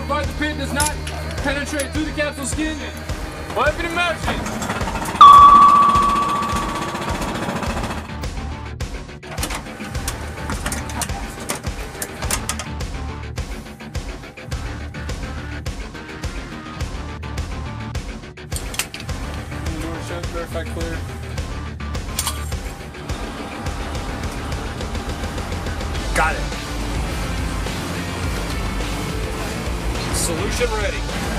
provided the pin does not penetrate through the capsule skin. Weapon in motion. Verify clear. Got it. Solution ready.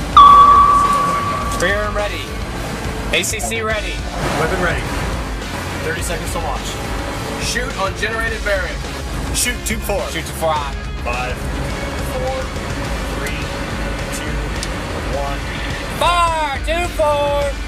Spear ready. ACC ready. Weapon ready. 30 seconds to launch. Shoot on generated variant. Shoot 2-4. Shoot to 5. 5, 4, 3, 2, 1. Fire! 2-4!